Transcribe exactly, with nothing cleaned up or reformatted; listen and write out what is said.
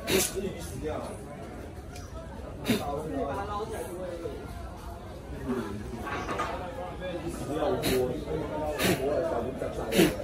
自己死掉。把它捞起来就会。死掉我我我小心在上。